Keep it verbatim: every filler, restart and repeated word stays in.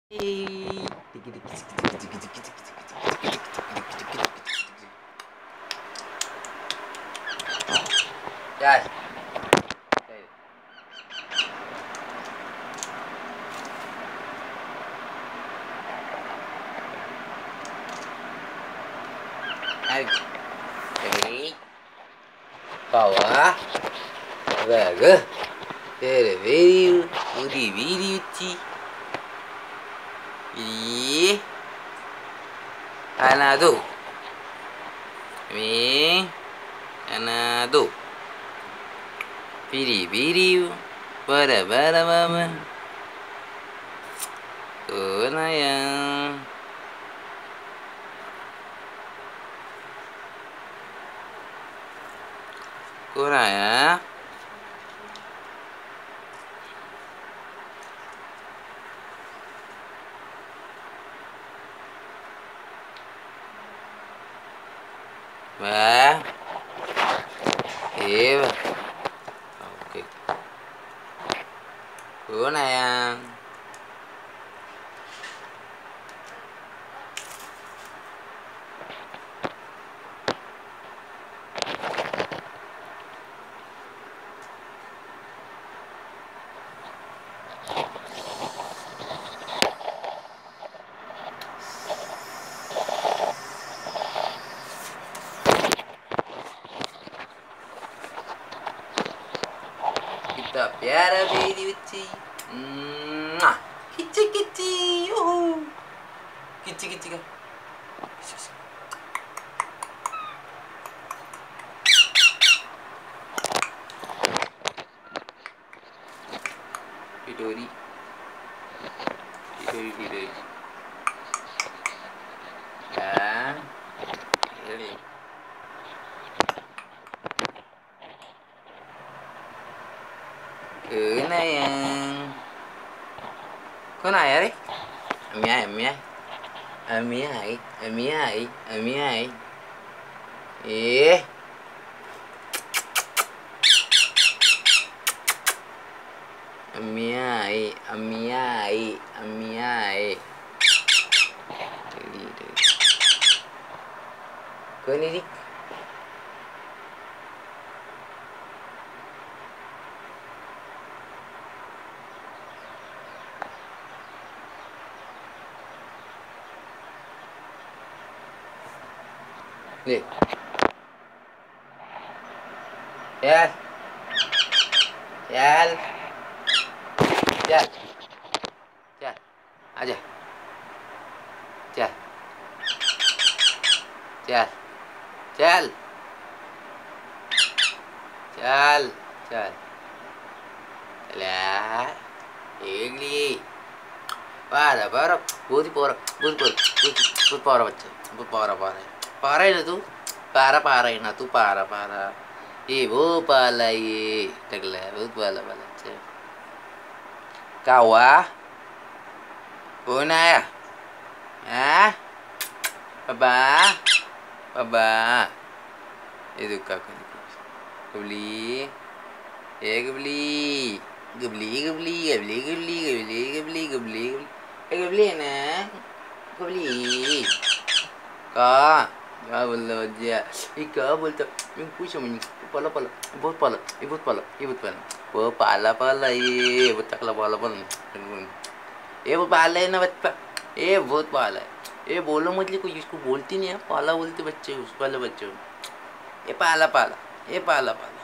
Guys. Đấy. Bawah. Bagus. Dari video, di video ci. Ini. Anado. Ini. Anado. Video video. Bara bara mama. Tuh nayang. Kurang ya. Wah. Iya. Oke. Kurang ya. Kita piara video ci. Mwah. Kici kici. Yuhu. Kici kici kan. Tiduri. Tiduri tiduri. Kan. Ini. Kenayang. Kenaya deh. Amia amia. Amia ai, amia ai, amia ai. Eh. Amia ai, amia ai, amia ai. Jadi deh. Kau ni dik. Nih. Yal. Yal. Yal. Yal. Aja. Yal. Yal. Yal. Yal. Yal. Lah. Egli. Para, para. बहुत ही पारा, बहुत बहुत बहुत पारा बच्चा, बहुत पारा पारा है, पारा है ना तू, पारा पारा है ना तू, पारा पारा, ये वो पाला ये, टकला है, बहुत पाला पाला अच्छा, क्या हुआ, कौन आया, हाँ, पापा, पापा, ये तो क्या करें, गबली, ये गबली, गबली गबली गबली गबली गबली गबली गबली गबली है ना गबली का क्या बोल रहा है ये क्या बोलता मैं पूछा मुझे पाला पाला बहुत पाला ये बहुत पाला ये बहुत पाला वो पाला पाला ये बहुत तकला पाला पाला ये वो पाला है ना बच्चा ये बहुत पाला है ये बोलो मतलब कोई इसको बोलती नहीं है पाला बोलते बच्चे उस वाले बच्चे ये पाला पाला ये पाला पाला